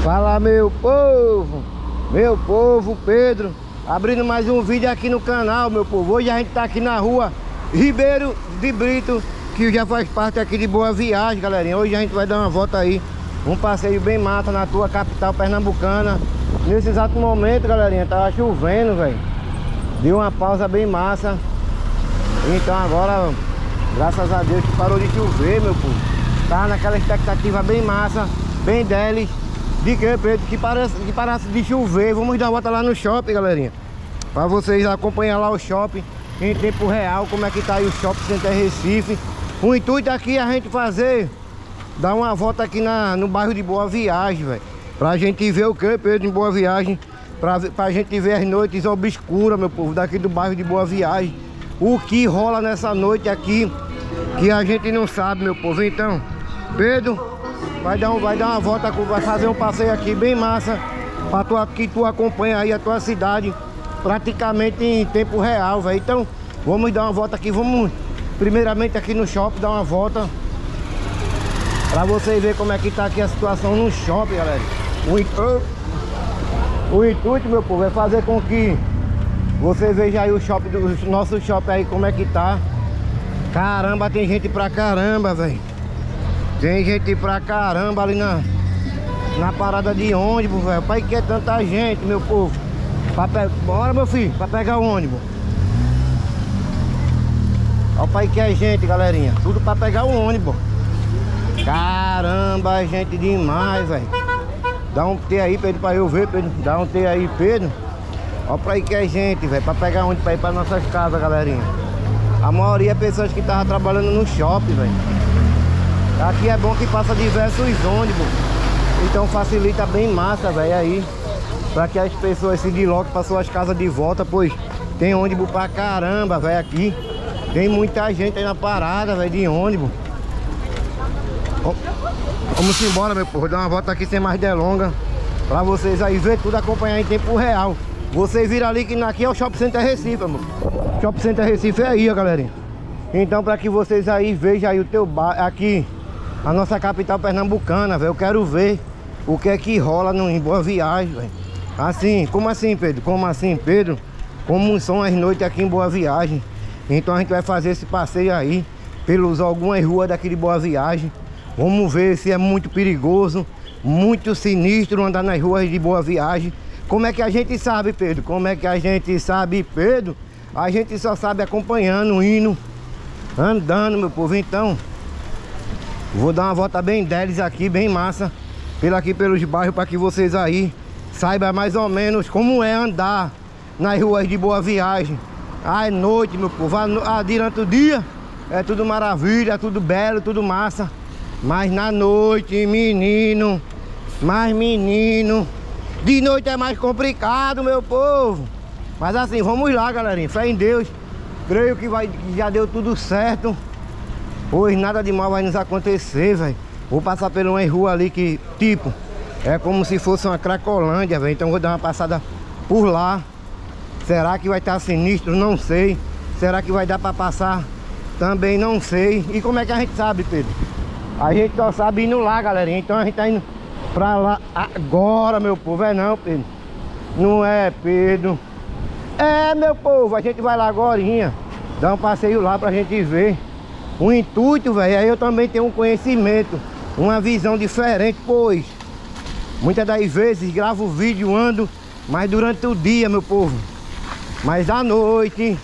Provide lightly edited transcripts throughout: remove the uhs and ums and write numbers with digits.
Fala, meu povo, Pedro, abrindo mais um vídeo aqui no canal, meu povo. Hoje a gente tá aqui na rua Ribeiro de Brito, que já faz parte aqui de Boa Viagem, galerinha. Hoje a gente vai dar uma volta aí, um passeio bem massa na tua capital pernambucana. Nesse exato momento, galerinha, tava chovendo, velho. Deu uma pausa bem massa. Então agora, graças a Deus que parou de chover, meu povo. Tá naquela expectativa bem massa, bem deles. De que, Pedro? Que parasse de chover. Vamos dar uma volta lá no shopping, galerinha, pra vocês acompanhar lá o shopping em tempo real, como é que tá aí o Shopping Center Recife. O intuito aqui é a gente dar uma volta aqui no bairro de Boa Viagem, velho. Pra gente ver o que, Pedro, em Boa Viagem. Pra gente ver as noites obscuras, meu povo, daqui do bairro de Boa Viagem. O que rola nessa noite aqui, que a gente não sabe, meu povo. Então, Pedro vai dar uma volta, vai fazer um passeio aqui bem massa, que tu acompanha aí a tua cidade praticamente em tempo real, velho. Então, vamos dar uma volta aqui, vamos primeiramente aqui no shopping dar uma volta pra vocês verem como é que tá aqui a situação no shopping, galera. O intuito, meu povo, é fazer com que você veja aí o nosso shopping aí, como é que tá. Caramba, tem gente pra caramba, velho. Tem gente pra caramba ali na parada de ônibus, velho. Pai, que é tanta gente, meu povo. Bora, meu filho, pra pegar o ônibus. Olha o pai que é gente, galerinha. Tudo pra pegar o ônibus. Caramba, gente demais, velho. Dá um T aí, Pedro, pra eu ver, Pedro. Dá um T aí, Pedro. Olha pra aí que é gente, velho. Pra pegar ônibus pra ir pra nossas casas, galerinha. A maioria é pessoas que estavam trabalhando no shopping, velho. Aqui é bom que passa diversos ônibus, então facilita bem massa, velho, aí, para que as pessoas se desloquem para suas casas de volta, pois tem ônibus pra caramba, velho, aqui. Tem muita gente aí na parada, velho, de ônibus. Vamos embora, meu povo, dar uma volta aqui sem mais delongas, para vocês aí ver tudo, acompanhar em tempo real. Vocês viram ali que aqui é o Shopping Center Recife, amor. Shopping Center Recife é aí, ó, galerinha. Então, para que vocês aí vejam aí o teu bar aqui, a nossa capital pernambucana, velho. Eu quero ver o que é que rola em Boa Viagem, velho. Assim, como assim, Pedro? Como assim, Pedro? Como são as noites aqui em Boa Viagem. Então a gente vai fazer esse passeio aí pelos algumas ruas daqui de Boa Viagem. Vamos ver se é muito perigoso, muito sinistro andar nas ruas de Boa Viagem. Como é que a gente sabe, Pedro? Como é que a gente sabe, Pedro? A gente só sabe acompanhando, indo, andando, meu povo. Então, vou dar uma volta bem deles aqui, bem massa, pelos bairros, para que vocês aí saibam mais ou menos como é andar nas ruas de Boa Viagem. À noite, meu povo, durante o dia é tudo maravilha, tudo belo, tudo massa. Mas na noite, menino, de noite é mais complicado, meu povo. Mas assim, vamos lá, galerinha, fé em Deus. Creio que já deu tudo certo. Pois nada de mal vai nos acontecer, velho. Vou passar por uma rua ali que, tipo, é como se fosse uma Cracolândia, velho. Então vou dar uma passada por lá. Será que vai estar sinistro? Não sei. Será que vai dar pra passar? Também não sei. E como é que a gente sabe, Pedro? A gente só sabe indo lá, galerinha. Então a gente tá indo pra lá agora, meu povo. É não, Pedro? Não é, Pedro? É, meu povo. A gente vai lá agorinha. Dar um passeio lá pra gente ver. O intuito, velho, aí eu também tenho um conhecimento, uma visão diferente, pois muitas das vezes gravo vídeo, ando, mas durante o dia, meu povo. Mas à noite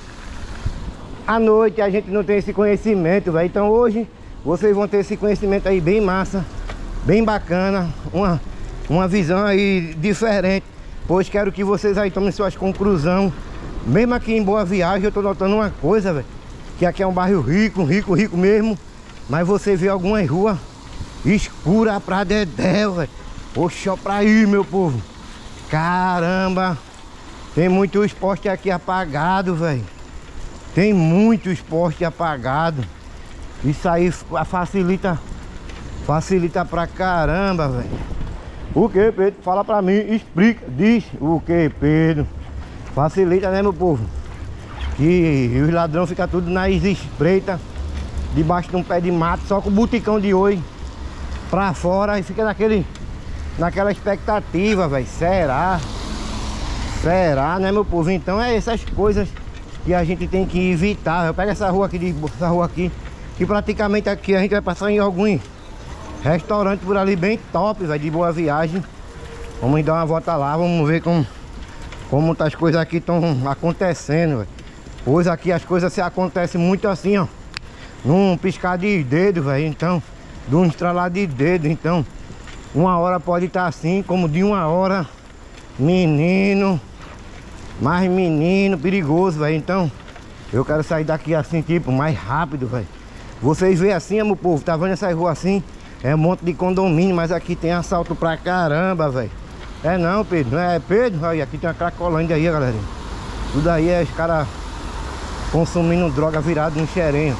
a gente não tem esse conhecimento, velho. Então hoje vocês vão ter esse conhecimento aí bem massa, bem bacana, uma visão aí diferente. Pois quero que vocês aí tomem suas conclusões. Mesmo aqui em Boa Viagem eu tô notando uma coisa, velho, que aqui é um bairro rico mesmo. Mas você vê algumas ruas escuras pra dedé, velho. Oxa, pra aí, meu povo. Caramba. Tem muito esporte aqui apagado, velho. Tem muito esporte apagado. Isso aí facilita pra caramba, velho. O que, Pedro? Fala pra mim, explica, diz. O que, Pedro? Facilita, né, meu povo? Que os ladrões ficam tudo nas espreitas, debaixo de um pé de mato, só com o buticão de oi pra fora, e fica naquela expectativa, velho. Será? Será, né, meu povo? Então é essas coisas que a gente tem que evitar. Eu pego essa rua aqui, que praticamente aqui a gente vai passar em algum restaurante por ali bem top, velho, de Boa Viagem. Vamos dar uma volta lá, vamos ver como as coisas aqui estão acontecendo, velho. Pois aqui as coisas se acontecem muito assim, ó, num piscar de dedo, velho. Então, de um estralar de dedo. Então, uma hora pode estar assim, como de uma hora, menino, mais menino, perigoso, velho. Então, eu quero sair daqui assim, tipo, mais rápido, velho. Vocês veem assim, meu povo, tá vendo essa rua assim? É um monte de condomínio, mas aqui tem assalto pra caramba, velho. É não, Pedro, não é Pedro? Aí, aqui tem uma Cracolândia aí, galera. Tudo aí é os caras consumindo droga virado no xerenho.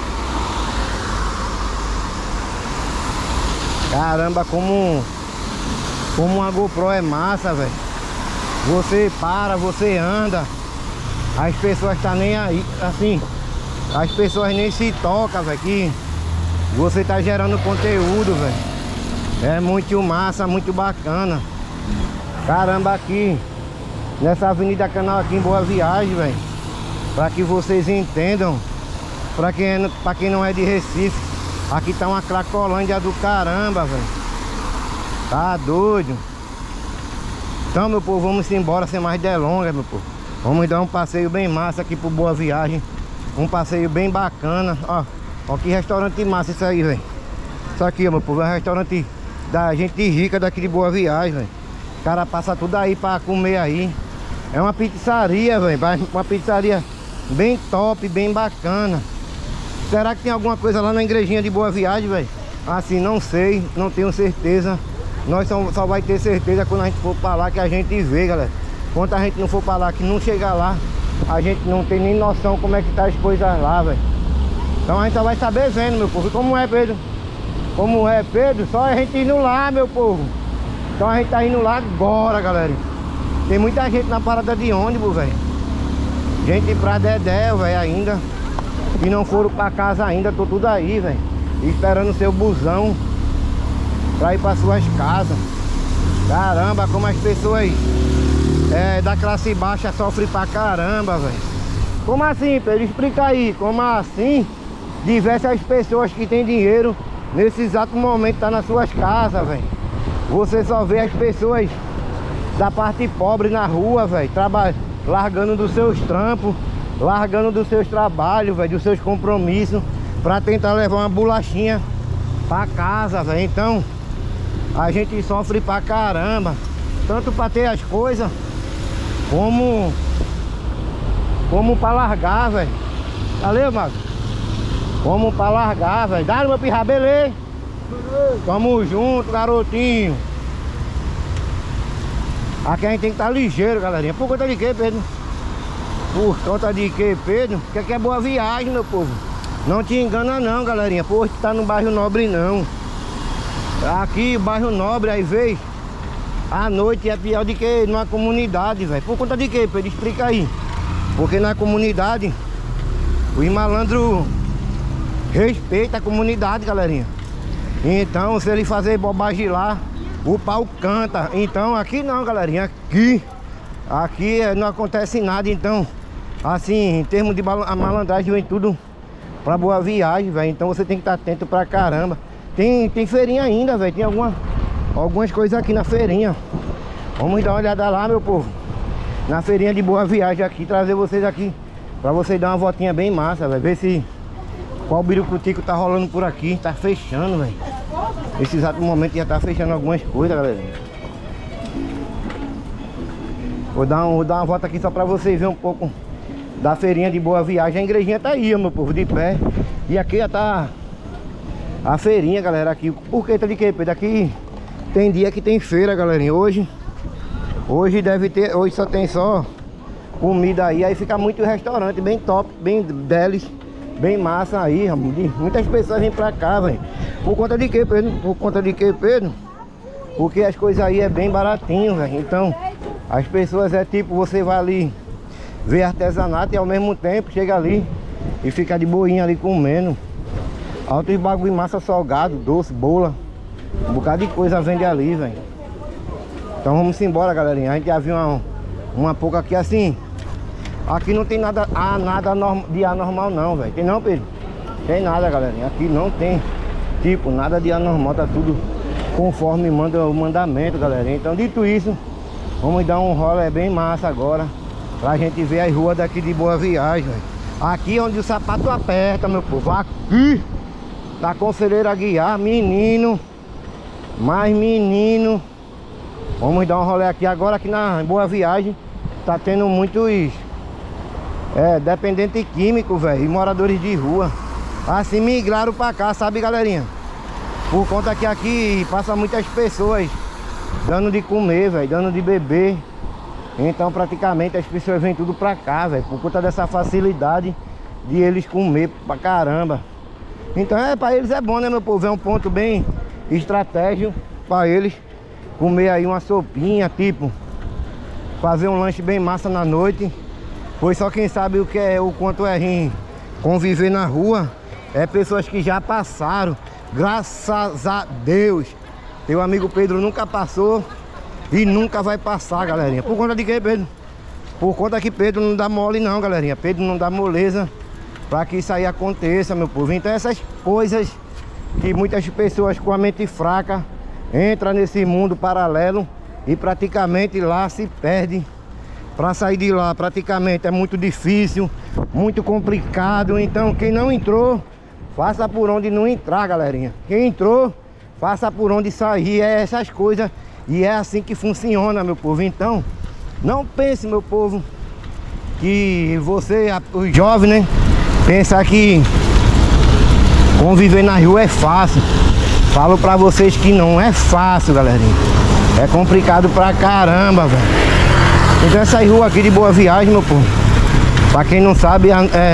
Caramba, como uma GoPro é massa, velho. Você para, você anda, as pessoas tá nem aí, assim, as pessoas nem se tocam, velho, que você tá gerando conteúdo, velho. É muito massa, muito bacana. Caramba, aqui nessa Avenida Canal aqui em Boa Viagem, velho, pra que vocês entendam, pra quem não é de Recife, aqui tá uma Cracolândia do caramba, velho. Tá doido. Então, meu povo, vamos embora sem mais delongas, meu povo. Vamos dar um passeio bem massa aqui pro Boa Viagem. Um passeio bem bacana. Ó que restaurante massa isso aí, velho. Isso aqui, ó, meu povo, é um restaurante da gente rica daqui de Boa Viagem, velho. O cara passa tudo aí pra comer aí. É uma pizzaria, velho. Uma pizzaria bem top, bem bacana. Será que tem alguma coisa lá na igrejinha de Boa Viagem, velho? Assim, não sei, não tenho certeza. Nós só vai ter certeza quando a gente for pra lá, que a gente vê, galera. Quando a gente não for pra lá, que não chegar lá, a gente não tem nem noção como é que tá as coisas lá, velho. Então a gente só vai saber vendo, meu povo. Como é, Pedro? Como é, Pedro? Só a gente indo lá, meu povo. Então a gente tá indo lá agora, galera. Tem muita gente na parada de ônibus, velho. Gente pra Dedé, velho, ainda. Que não foram pra casa ainda, tô tudo aí, velho. Esperando o seu busão pra ir pra suas casas. Caramba, como as pessoas da classe baixa sofrem pra caramba, velho. Como assim, Pedro? Explica aí. Como assim diversas pessoas que têm dinheiro nesse exato momento tá nas suas casas, velho? Você só vê as pessoas da parte pobre na rua, velho, largando dos seus trampos, largando dos seus trabalhos, velho, dos seus compromissos, pra tentar levar uma bolachinha pra casa, velho. Então a gente sofre pra caramba, tanto pra ter as coisas como pra largar, velho. Valeu, Mago. Como pra largar, velho. Dá, meu pirra, beleza? Tamo junto, garotinho. Aqui a gente tem que estar ligeiro, galerinha. Por conta de quê, Pedro? Por conta de quê, Pedro? Porque aqui é Boa Viagem, meu povo. Não te engana não, galerinha. Pô, você tá no bairro Nobre não. Aqui, bairro Nobre, aí vez à noite é pior do que numa comunidade, velho. Por conta de quê, Pedro? Explica aí. Porque na comunidade os malandros respeitam a comunidade, galerinha. Então, se ele fazer bobagem lá, o pau canta. Então, aqui não, galerinha. Aqui não acontece nada. Então, assim, em termos de malandragem, vem tudo pra Boa Viagem, velho. Então você tem que estar atento pra caramba. Tem feirinha ainda, velho. Tem algumas coisas aqui na feirinha. Vamos dar uma olhada lá, meu povo. Na feirinha de Boa Viagem aqui. Trazer vocês aqui pra vocês dar uma voltinha bem massa, velho. Ver se qual birucutico tá rolando por aqui. Tá fechando, velho. Nesse exato momento já tá fechando algumas coisas, galera. Vou dar uma volta aqui só pra vocês verem um pouco da feirinha de Boa Viagem. A igrejinha tá aí, meu povo, de pé. E aqui já tá a feirinha, galera, aqui. Por que tá de quê, Pedro? Aqui tem dia que tem feira, galerinha. Hoje deve ter, hoje só tem só comida aí. Aí fica muito restaurante, bem top, bem deles, bem massa aí, muitas pessoas vêm pra cá, velho. Por conta de quê, Pedro? Por conta de quê, Pedro? Porque as coisas aí é bem baratinho, velho. Então, as pessoas é tipo, você vai ali ver artesanato e ao mesmo tempo chega ali e fica de boinha ali comendo. Altos bagulho, massa salgado, doce, bola. Um bocado de coisa vende ali, velho. Então vamos embora, galerinha. A gente já viu uma pouco aqui assim. Aqui não tem nada de anormal não, velho. Tem não, Pedro? Tem nada, galerinha. Aqui não tem, tipo, nada de anormal. Tá tudo conforme manda o mandamento, galerinha. Então, dito isso, vamos dar um rolê bem massa agora, pra gente ver as ruas daqui de Boa Viagem, velho. Aqui onde o sapato aperta, meu povo. Aqui da Conselheiro Aguiar, menino. Mais menino. Vamos dar um rolê aqui agora, aqui na Boa Viagem. Tá tendo muitos dependente químico, velho, e moradores de rua. Assim migraram pra cá, sabe, galerinha? Por conta que aqui passa muitas pessoas dando de comer, velho, dando de beber. Então praticamente as pessoas vêm tudo pra cá, velho, por conta dessa facilidade de eles comer pra caramba. Então pra eles é bom, né, meu povo? É um ponto bem estratégico pra eles comer aí uma sopinha, tipo, fazer um lanche bem massa na noite. Pois só quem sabe o quanto é ruim conviver na rua é pessoas que já passaram, graças a Deus. Teu amigo Pedro nunca passou e nunca vai passar, galerinha. Por conta de quê, Pedro? Por conta que Pedro não dá mole não, galerinha. Pedro não dá moleza para que isso aí aconteça, meu povo. Então essas coisas que muitas pessoas com a mente fraca entram nesse mundo paralelo e praticamente lá se perde. Para sair de lá praticamente é muito difícil, muito complicado. Então quem não entrou, faça por onde não entrar, galerinha. Quem entrou, faça por onde sair. É essas coisas e é assim que funciona, meu povo. Então não pense, meu povo, que você, os jovens, né, pensar que conviver na rua é fácil. Falo pra vocês que não é fácil, galerinha. É complicado pra caramba, velho. Então essa rua aqui de Boa Viagem, meu povo, pra quem não sabe,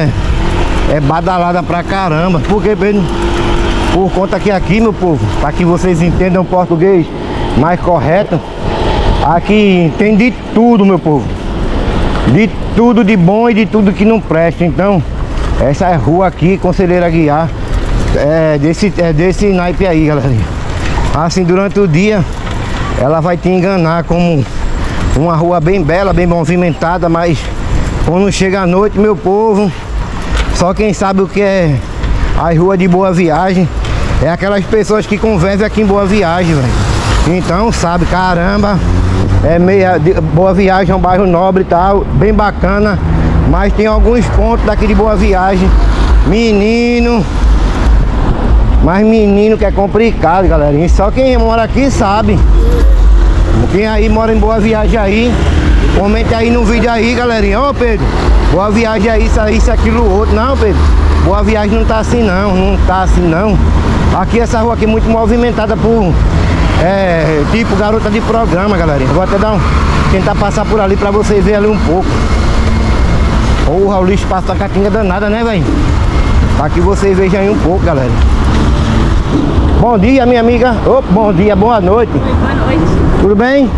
é badalada pra caramba. Por quê, Pedro? Por conta que aqui, meu povo, pra que vocês entendam o português mais correto, aqui tem de tudo, meu povo. De tudo de bom e de tudo que não presta. Então essa rua aqui, Conselheiro Aguiar, é desse naipe aí, galerinha. Assim, durante o dia ela vai te enganar como uma rua bem bela, bem movimentada, mas quando chega a noite, meu povo, só quem sabe o que é a rua de Boa Viagem é aquelas pessoas que convivem aqui em Boa Viagem, velho. Então sabe, caramba, Boa Viagem é um bairro nobre e tal, bem bacana, mas tem alguns pontos daqui de Boa Viagem, menino, mas menino que é complicado, galerinha. Só quem mora aqui sabe. Quem aí mora em Boa Viagem aí, comente aí no vídeo aí, galerinha. Ô, Pedro, Boa Viagem é isso, aquilo, outro. Não, Pedro, Boa Viagem não tá assim não, não tá assim não. Aqui essa rua aqui é muito movimentada por tipo garota de programa, galerinha. Vou até tentar passar por ali pra vocês verem ali um pouco. Porra, o lixo passa a catinga danada, né, velho? Pra que vocês vejam aí um pouco, galera. Bom dia, minha amiga. Opa, bom dia, boa noite. Oi, boa noite. Tudo bem?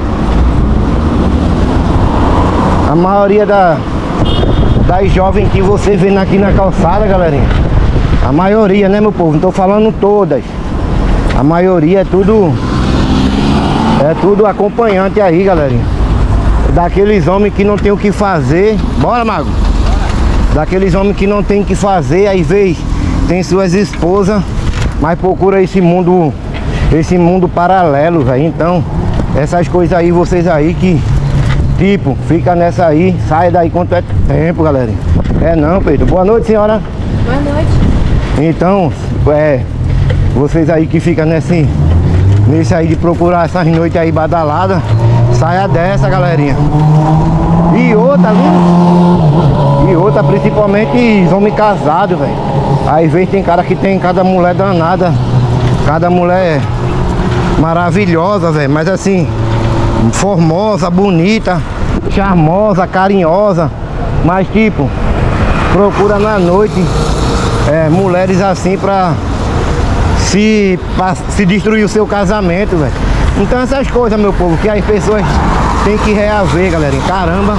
A maioria das jovens que você vê aqui na calçada, galerinha, a maioria, né, meu povo? Não tô falando todas. A maioria é tudo acompanhante aí, galerinha. Daqueles homens que não tem o que fazer. Bora, Mago? Bora. Daqueles homens que não tem o que fazer, às vezes tem suas esposas, mas procura esse mundo paralelo, velho. Então essas coisas aí, vocês aí que tipo, fica nessa aí, sai daí quanto é tempo, galera. É não, Pedro. Boa noite, senhora. Boa noite. Então, vocês aí que ficam nesse aí de procurar essas noites aí badaladas, saia dessa, galerinha. E outra, viu? E outra, principalmente os homens casados, velho. Aí vezes tem cara que tem cada mulher danada, cada mulher maravilhosa, velho. Mas assim, formosa, bonita, charmosa, carinhosa. Mas tipo, procura na noite mulheres assim pra se destruir o seu casamento, velho. Então essas coisas, meu povo, que as pessoas têm que reaver, galera. Caramba,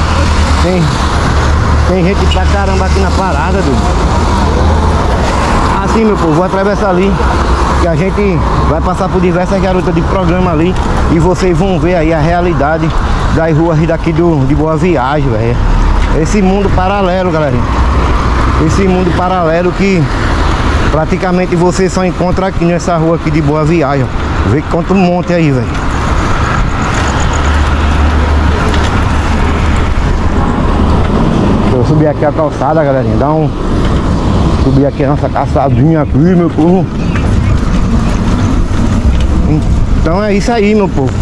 tem gente pra caramba aqui na parada, doido. Assim, meu povo, vou atravessar ali que a gente vai passar por diversas garotas de programa ali e vocês vão ver aí a realidade das ruas daqui de Boa Viagem, velho. Esse mundo paralelo, galerinha. Esse mundo paralelo que praticamente você só encontra aqui nessa rua aqui de Boa Viagem, ó. Vê quanto monte aí, velho. Deixa eu subir aqui a calçada, galerinha. Subir aqui a nossa calçadinha aqui, meu povo. Então é isso aí, meu povo.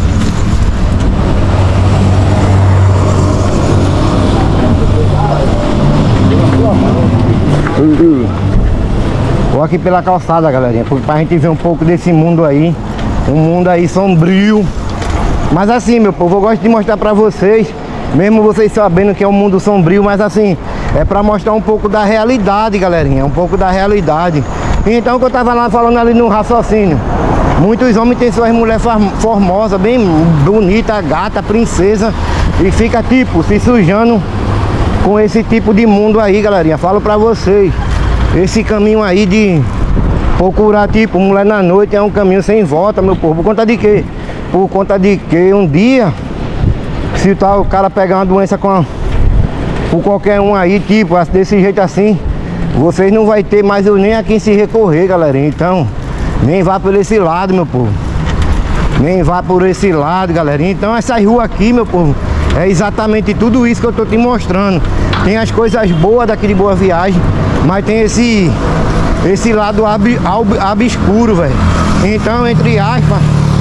Vou aqui pela calçada, galerinha, pra gente ver um pouco desse mundo aí. Um mundo aí sombrio. Mas assim, meu povo, eu gosto de mostrar pra vocês, mesmo vocês sabendo que é um mundo sombrio, mas assim, é pra mostrar um pouco da realidade, galerinha. Um pouco da realidade. Então, que eu tava lá falando ali no raciocínio, muitos homens têm suas mulheres formosas, bem bonita, gata, princesa, e fica tipo se sujando com esse tipo de mundo aí, galerinha. Falo pra vocês, esse caminho aí de procurar tipo mulher na noite é um caminho sem volta, meu povo. Por conta de quê? Por conta de que um dia, se o cara pegar uma doença por qualquer um aí, tipo, desse jeito assim, vocês não vai ter mais nem a quem se recorrer, galerinha. Então, nem vá por esse lado, meu povo. Nem vá por esse lado, galerinha. Então, essa rua aqui, meu povo, é exatamente tudo isso que eu tô te mostrando. Tem as coisas boas daqui de Boa Viagem, mas tem esse lado obscuro, velho. Então, entre aspas,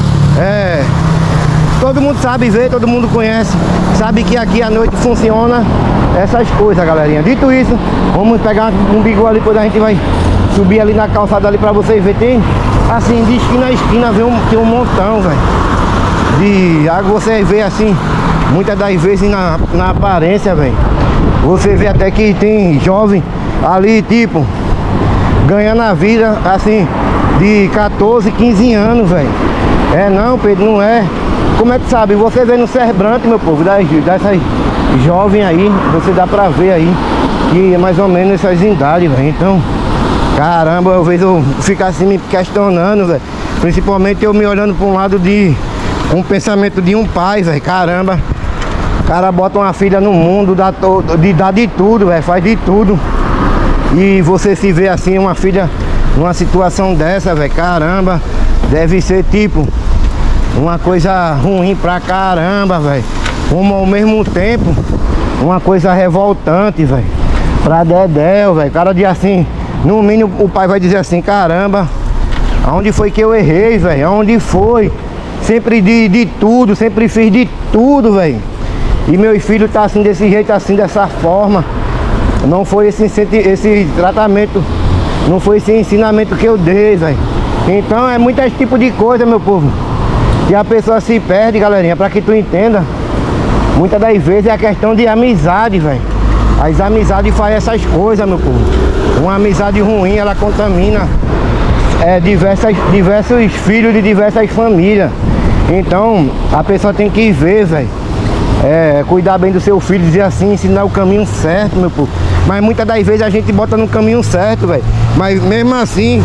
todo mundo sabe ver, todo mundo conhece, sabe que aqui à noite funciona essas coisas, galerinha. Dito isso, vamos pegar um bigode ali, depois a gente vai subir ali na calçada ali pra vocês verem. Tem assim, de esquina a esquina, tem um montão, velho. De água você vê assim, muitas das vezes na aparência, velho. Você vê até que tem jovem ali, tipo, ganhando a vida, assim, de 14, 15 anos, velho. Não, Pedro, não é. Como é que sabe? Você vê no Cerbrante, meu povo, dessas jovens aí, você dá pra ver aí que é mais ou menos essas idades, velho. Então, caramba, às vezes eu fico assim me questionando, velho. Principalmente eu me olhando pra um lado com o pensamento de um pai, velho. Caramba, o cara bota uma filha no mundo, dá de tudo, velho, faz de tudo. E você se vê assim, uma filha numa situação dessa, velho, caramba, deve ser tipo uma coisa ruim pra caramba, velho. Como ao mesmo tempo, uma coisa revoltante, velho, pra Dedéu, velho. Cara de assim, no mínimo o pai vai dizer assim, caramba, aonde foi que eu errei, velho? Aonde foi? Sempre de tudo, sempre fiz de tudo, velho. E meus filhos tá assim, desse jeito, assim, dessa forma. Não foi esse tratamento, não foi esse ensinamento que eu dei, velho. Então é muitos tipos de coisa, meu povo, que a pessoa se perde, galerinha, pra que tu entenda. Muitas das vezes é a questão de amizade, velho. As amizades fazem essas coisas, meu povo. Uma amizade ruim, ela contamina diversos filhos de diversas famílias. Então, a pessoa tem que ver, velho. Cuidar bem do seu filho, dizer assim, ensinar o caminho certo, meu povo. Mas muitas das vezes a gente bota no caminho certo, velho. Mas mesmo assim,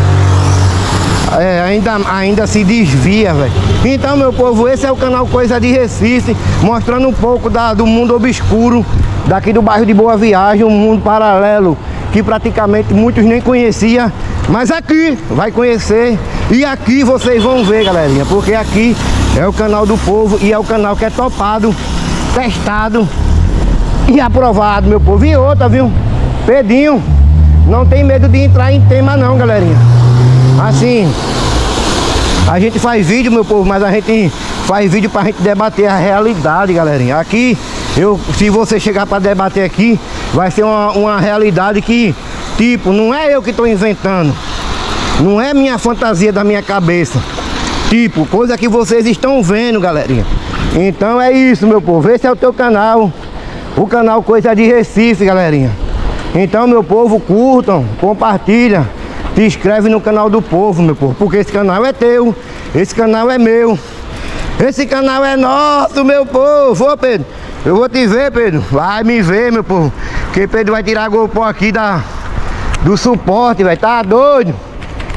ainda se desvia, velho. Então, meu povo, esse é o canal Coisa de Recife, mostrando um pouco do mundo obscuro daqui do bairro de Boa Viagem, um mundo paralelo que praticamente muitos nem conheciam, mas aqui vai conhecer e aqui vocês vão ver, galerinha, porque aqui é o canal do povo e é o canal que é topado, testado e aprovado, meu povo. E outra, viu? Pedinho, não tem medo de entrar em tema não, galerinha. Assim, a gente faz vídeo, meu povo, mas a gente faz vídeo pra gente debater a realidade, galerinha. Aqui, se você chegar pra debater aqui, vai ser uma realidade que, tipo, não é eu que tô inventando. Não é minha fantasia da minha cabeça. Tipo, coisa que vocês estão vendo, galerinha. Então é isso, meu povo. Esse é o teu canal. O canal Coisa de Recife, galerinha. Então, meu povo, curtam, compartilha. Se inscreve no canal do povo, meu povo. Porque esse canal é teu. Esse canal é meu. Esse canal é nosso, meu povo. Ô, Pedro, eu vou te ver, Pedro. Vai me ver, meu povo. Porque Pedro vai tirar a GoPro aqui do suporte, velho. Tá doido?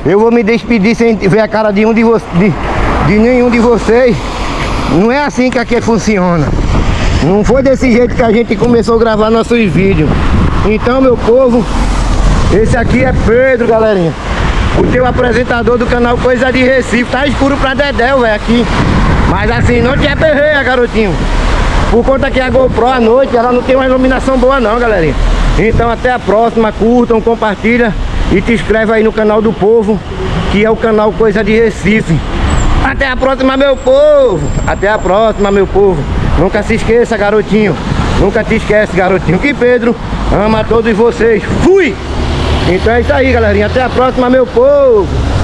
Eu vou me despedir sem ver a cara de nenhum de vocês. Não é assim que aqui funciona. Não foi desse jeito que a gente começou a gravar nossos vídeos. Então, meu povo, esse aqui é Pedro, galerinha, o teu apresentador do canal Coisa de Recife. Tá escuro pra Dedéu, velho, aqui. Mas assim, não te aperreia, garotinho. Por conta que a GoPro à noite, ela não tem uma iluminação boa não, galerinha. Então até a próxima, curtam, compartilha e te inscreve aí no canal do povo, que é o canal Coisa de Recife. Até a próxima, meu povo. Até a próxima, meu povo. Nunca se esqueça, garotinho. Nunca te esquece, garotinho, que Pedro ama todos vocês. Fui! Então é isso aí, galerinha. Até a próxima, meu povo.